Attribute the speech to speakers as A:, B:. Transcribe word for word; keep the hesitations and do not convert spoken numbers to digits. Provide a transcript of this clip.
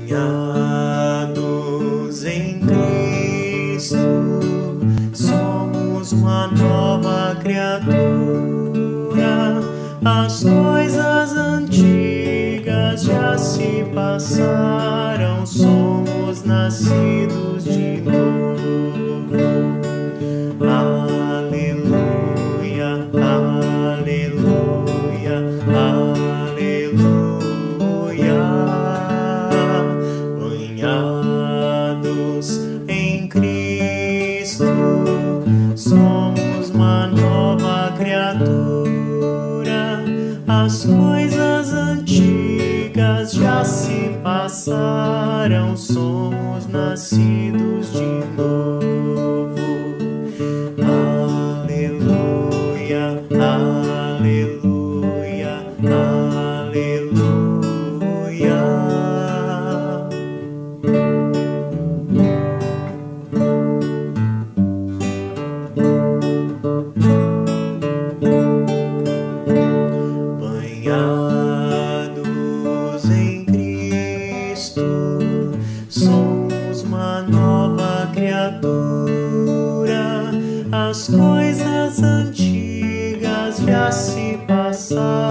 A: Banhados em Cristo, somos uma nova criatura. As coisas antigas já se passaram, somos nascidos de novo. Aleluia, aleluia, aleluia. Banhados em Cristo, somos uma nova criatura. As coisas antigas já se passaram, somos nascidos de novo. Aleluia, aleluia, aleluia. Banhados em Cristo, somos uma nova criatura. As coisas antigas já se passaram.